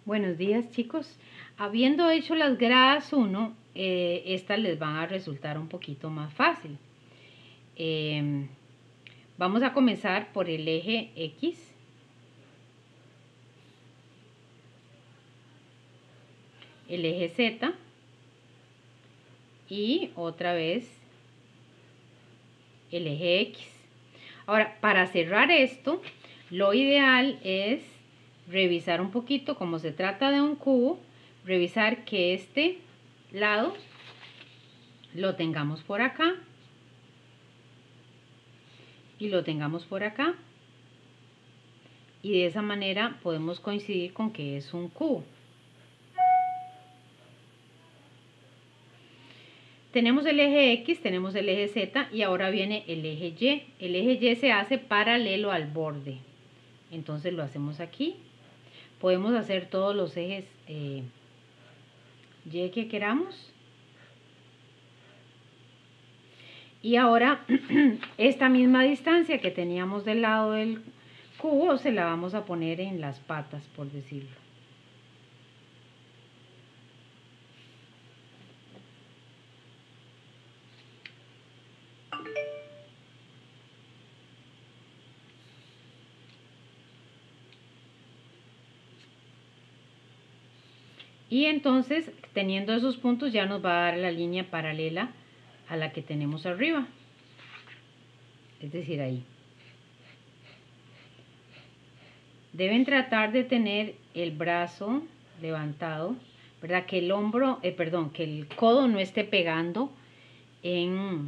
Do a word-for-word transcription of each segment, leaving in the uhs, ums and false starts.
Buenos días, chicos. Habiendo hecho las gradas uno, eh, estas les van a resultar un poquito más fácil. Eh, vamos a comenzar por el eje X. El eje Z. Y otra vez el eje X. Ahora, para cerrar esto, lo ideal es revisar un poquito, como se trata de un cubo, revisar que este lado lo tengamos por acá y lo tengamos por acá, y de esa manera podemos coincidir con que es un cubo. Tenemos el eje X, tenemos el eje Z y ahora viene el eje Y. El eje Y se hace paralelo al borde, entonces lo hacemos aquí. Podemos hacer todos los ejes eh, Y que queramos. Y ahora esta misma distancia que teníamos del lado del cubo se la vamos a poner en las patas, por decirlo. Y entonces, teniendo esos puntos, ya nos va a dar la línea paralela a la que tenemos arriba. Es decir, ahí. Deben tratar de tener el brazo levantado, ¿verdad? Que el hombro, eh, perdón, que el codo no esté pegando en,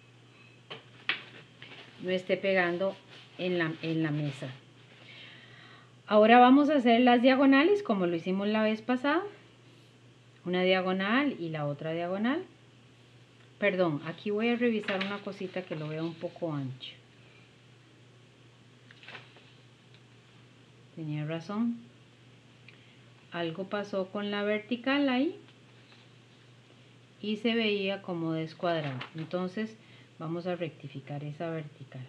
no esté pegando en la, en la mesa. Ahora vamos a hacer las diagonales como lo hicimos la vez pasada. Una diagonal y la otra diagonal. Perdón, aquí voy a revisar una cosita que lo veo un poco ancho. Tenía razón. Algo pasó con la vertical ahí y se veía como descuadrado. Entonces vamos a rectificar esa vertical.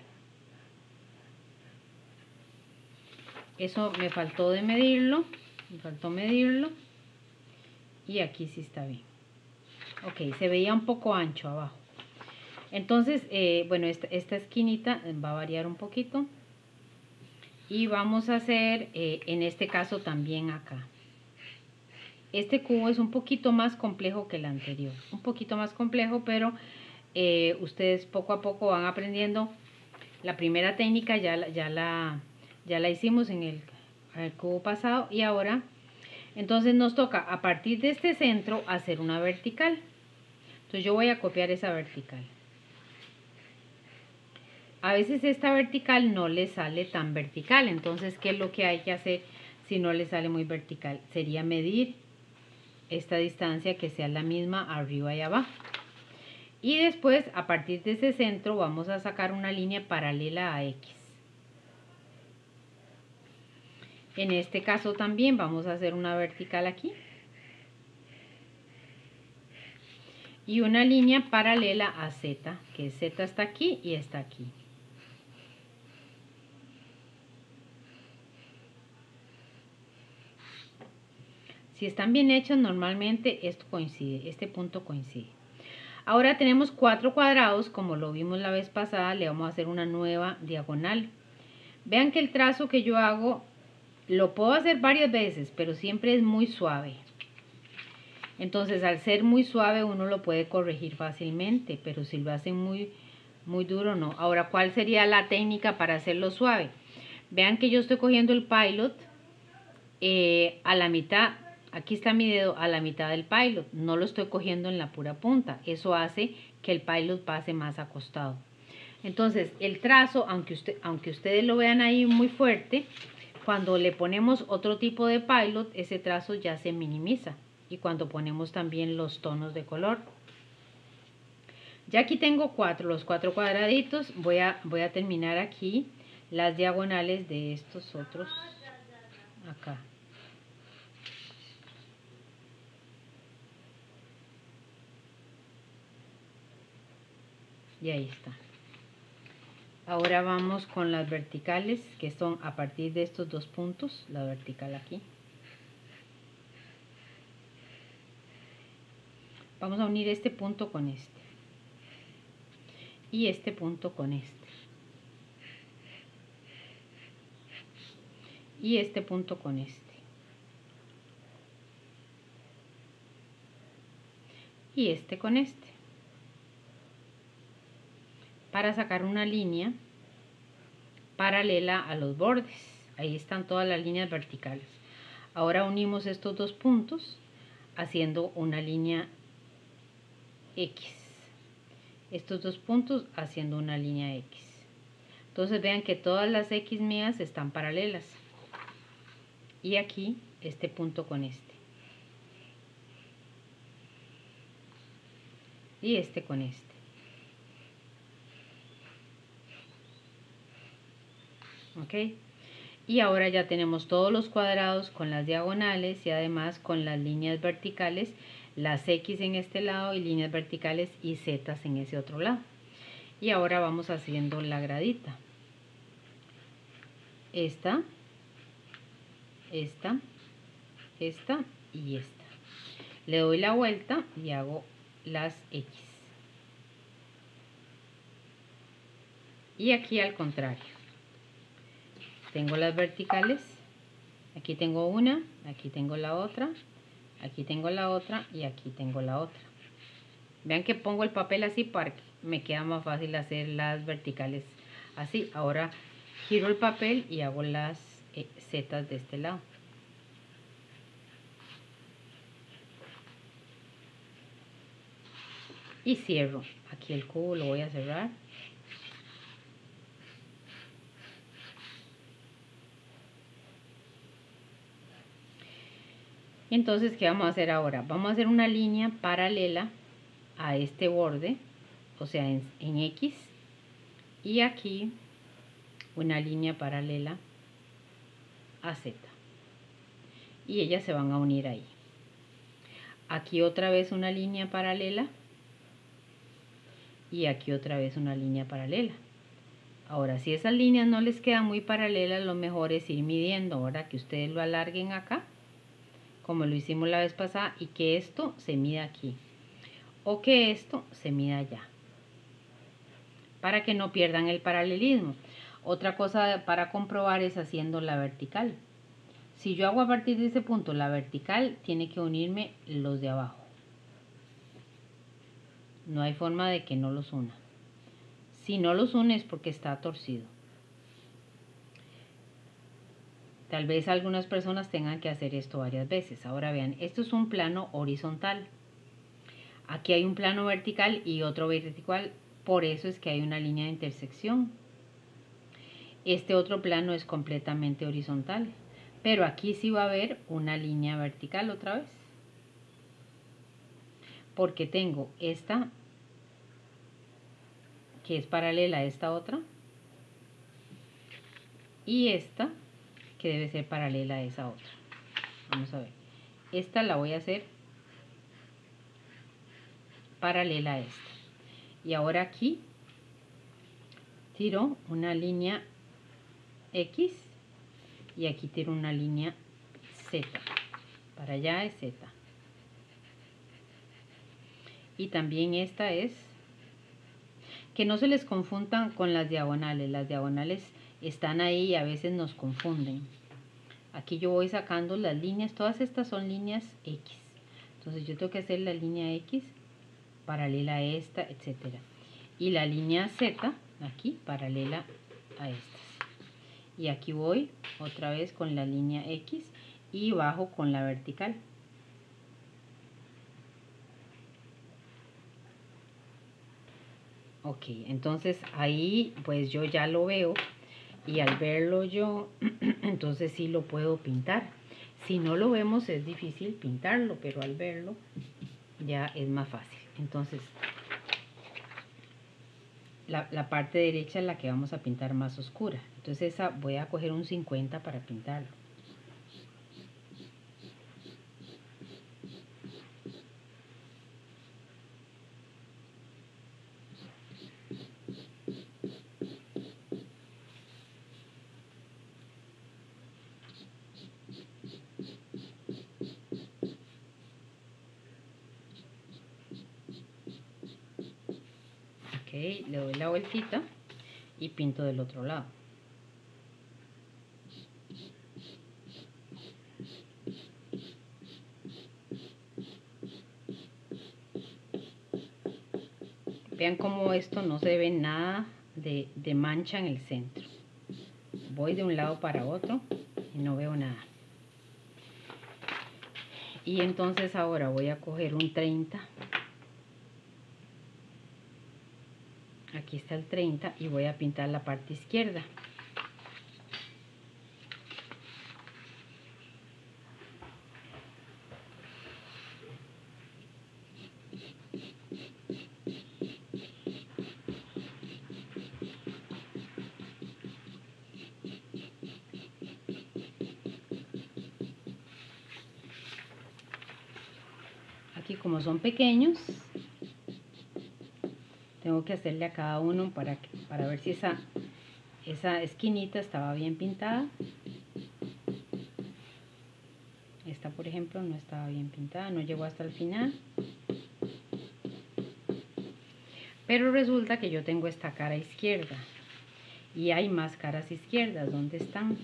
Eso me faltó de medirlo. Me faltó medirlo. Y aquí sí está bien. Ok, se veía un poco ancho abajo. Entonces, eh, bueno, esta, esta esquinita va a variar un poquito. Y vamos a hacer, eh, en este caso también acá. Este cubo es un poquito más complejo que el anterior. Un poquito más complejo, pero eh, ustedes poco a poco van aprendiendo. La primera técnica ya, ya, la, ya la hicimos en el, el cubo pasado. Y ahora, entonces nos toca a partir de este centro hacer una vertical. Entonces yo voy a copiar esa vertical. A veces esta vertical no le sale tan vertical, entonces ¿qué es lo que hay que hacer si no le sale muy vertical? Sería medir esta distancia que sea la misma arriba y abajo. Y después, a partir de ese centro, vamos a sacar una línea paralela a X. En este caso también vamos a hacer una vertical aquí. Y una línea paralela a Z, que Z está aquí y está aquí. Si están bien hechos, normalmente esto coincide, este punto coincide. Ahora tenemos cuatro cuadrados, como lo vimos la vez pasada, le vamos a hacer una nueva diagonal. Vean que el trazo que yo hago, lo puedo hacer varias veces, pero siempre es muy suave. Entonces, al ser muy suave, uno lo puede corregir fácilmente, pero si lo hacen muy, muy duro, no. Ahora, ¿cuál sería la técnica para hacerlo suave? Vean que yo estoy cogiendo el pilot eh, a la mitad. Aquí está mi dedo a la mitad del pilot, no lo estoy cogiendo en la pura punta. Eso hace que el pilot pase más acostado. Entonces, el trazo, aunque, usted, aunque ustedes lo vean ahí muy fuerte, cuando le ponemos otro tipo de pilot, ese trazo ya se minimiza. Y cuando ponemos también los tonos de color. Ya aquí tengo cuatro, los cuatro cuadraditos. Voy a, voy a terminar aquí las diagonales de estos otros acá. Y ahí está. Ahora vamos con las verticales, que son a partir de estos dos puntos, la vertical aquí. Vamos a unir este punto con este. Y este punto con este. Y este punto con este. Y este con este. Para sacar una línea paralela a los bordes. Ahí están todas las líneas verticales. Ahora unimos estos dos puntos haciendo una línea X. Estos dos puntos haciendo una línea X. Entonces vean que todas las X mías están paralelas. Y aquí este punto con este. Y este con este. ¿Ok? Y ahora ya tenemos todos los cuadrados con las diagonales y además con las líneas verticales, las X en este lado y líneas verticales y Z en ese otro lado. Y ahora vamos haciendo la gradita. Esta, esta, esta y esta. Le doy la vuelta y hago las X. Y aquí al contrario. Tengo las verticales. Aquí tengo una, aquí tengo la otra, aquí tengo la otra y aquí tengo la otra. Vean que pongo el papel así para que me queda más fácil hacer las verticales así. Ahora giro el papel y hago las eh, zetas de este lado. Y cierro. Aquí el cubo lo voy a cerrar. Entonces, ¿qué vamos a hacer ahora? Vamos a hacer una línea paralela a este borde, o sea, en, en X. Y aquí una línea paralela a Z. Y ellas se van a unir ahí. Aquí otra vez una línea paralela. Y aquí otra vez una línea paralela. Ahora, si esas líneas no les quedan muy paralelas, lo mejor es ir midiendo. Ahora que ustedes lo alarguen acá, como lo hicimos la vez pasada, y que esto se mida aquí. O que esto se mida allá. Para que no pierdan el paralelismo. Otra cosa para comprobar es haciendo la vertical. Si yo hago a partir de ese punto la vertical, tiene que unirme los de abajo. No hay forma de que no los una. Si no los une es porque está torcido. Tal vez algunas personas tengan que hacer esto varias veces. Ahora vean, esto es un plano horizontal. Aquí hay un plano vertical y otro vertical. Por eso es que hay una línea de intersección. Este otro plano es completamente horizontal. Pero aquí sí va a haber una línea vertical otra vez. Porque tengo esta que es paralela a esta otra. Y esta que debe ser paralela a esa otra. Vamos a ver. Esta la voy a hacer paralela a esta. Y ahora aquí tiro una línea X y aquí tiro una línea Z. Para allá es Z. Y también esta es, que no se les confundan con las diagonales. Las diagonales están ahí y a veces nos confunden. Aquí yo voy sacando las líneas, todas estas son líneas X. Entonces yo tengo que hacer la línea X paralela a esta, etcétera. Y la línea Z aquí paralela a estas. Y aquí voy otra vez con la línea X y bajo con la vertical. Ok, entonces ahí pues yo ya lo veo y al verlo yo entonces sí lo puedo pintar. Si no lo vemos es difícil pintarlo, pero al verlo ya es más fácil. Entonces la, la parte derecha es la que vamos a pintar más oscura. Entonces esa voy a coger un cincuenta para pintarlo. le doy la vueltita y pinto del otro lado. Vean cómo esto no se ve nada de, de mancha en el centro. Voy de un lado para otro y no veo nada. Y entonces ahora voy a coger un treinta. Aquí está el treinta y voy a pintar la parte izquierda. Aquí como son pequeños, tengo que hacerle a cada uno para, que, para ver si esa, esa esquinita estaba bien pintada. Esta, por ejemplo, no estaba bien pintada, no llegó hasta el final. Pero resulta que yo tengo esta cara izquierda y hay más caras izquierdas. ¿Dónde están?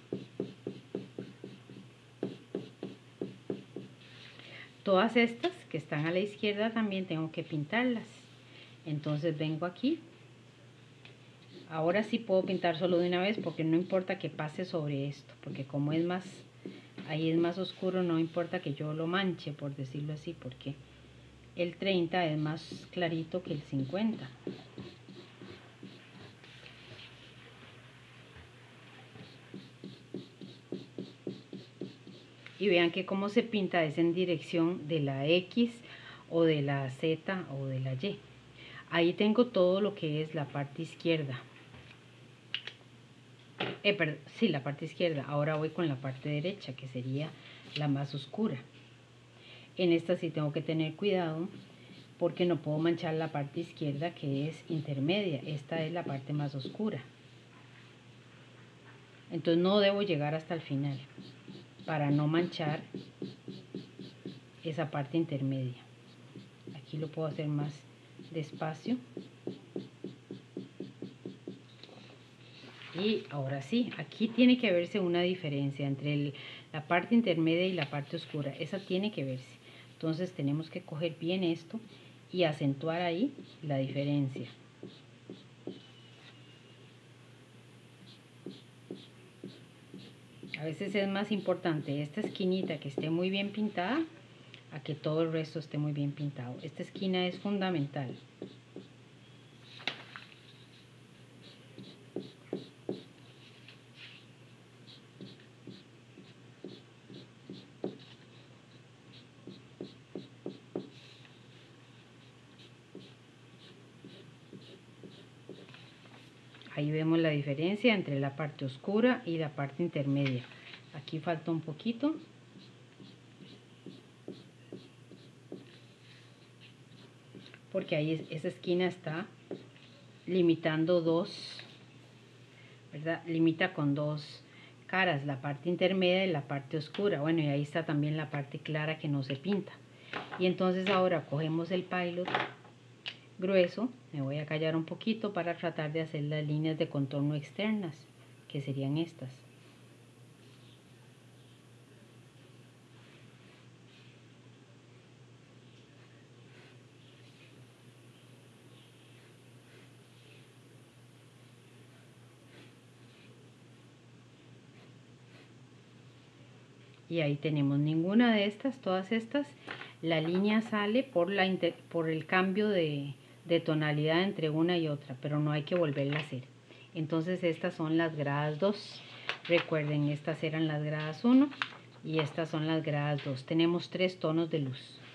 Todas estas que están a la izquierda también tengo que pintarlas. Entonces vengo aquí. Ahora sí puedo pintar solo de una vez porque no importa que pase sobre esto, porque como es más, ahí es más oscuro, no importa que yo lo manche, por decirlo así, porque el treinta es más clarito que el cincuenta. Y vean que cómo se pinta es en dirección de la X o de la Z o de la Y. Ahí tengo todo lo que es la parte izquierda. Eh, perdón, sí, la parte izquierda. Ahora voy con la parte derecha, que sería la más oscura. En esta sí tengo que tener cuidado porque no puedo manchar la parte izquierda, que es intermedia. Esta es la parte más oscura. Entonces no debo llegar hasta el final para no manchar esa parte intermedia. Aquí lo puedo hacer más despacio. Y ahora sí, aquí tiene que verse una diferencia entre el, la parte intermedia y la parte oscura. Esa tiene que verse. Entonces tenemos que coger bien esto y acentuar ahí la diferencia. A veces es más importante esta esquinita que esté muy bien pintada a que todo el resto esté muy bien pintado. Esta esquina es fundamental. Ahí vemos la diferencia entre la parte oscura y la parte intermedia. Aquí falta un poquito. Porque ahí esa esquina está limitando dos, ¿verdad? Limita con dos caras, la parte intermedia y la parte oscura. Bueno, y ahí está también la parte clara que no se pinta. Y entonces ahora cogemos el pilot grueso, me voy a callar un poquito para tratar de hacer las líneas de contorno externas, que serían estas. Y ahí tenemos ninguna de estas, todas estas, la línea sale por, la inter, por el cambio de, de tonalidad entre una y otra, pero no hay que volverla a hacer. Entonces estas son las gradas dos. Recuerden, estas eran las gradas uno y estas son las gradas dos. Tenemos tres tonos de luz.